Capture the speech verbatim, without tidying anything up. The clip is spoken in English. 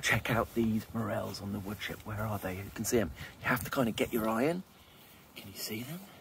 check out these morels on the wood chip. Where are they? You can see them. You have to kind of get your eye in. Can you see them?